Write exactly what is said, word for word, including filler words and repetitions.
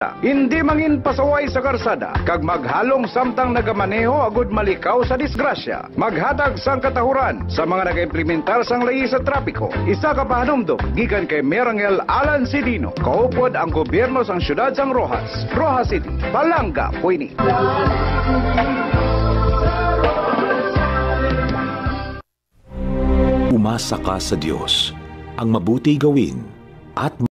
Hindi mangin pasaway sa karsada, kag maghalong samtang nagamaneho agud malikaw sa disgrasya. Maghatag sang katahuran sa mga nag-implementar sang layi sa trapiko. Isa ka pahanumdom, gikan kay Merangel Alan Sidino. Kaupod ang gobyerno sang syudad sang Rojas. Rojas City, Palanga, Puini. Umasa ka sa Diyos, ang mabuti gawin at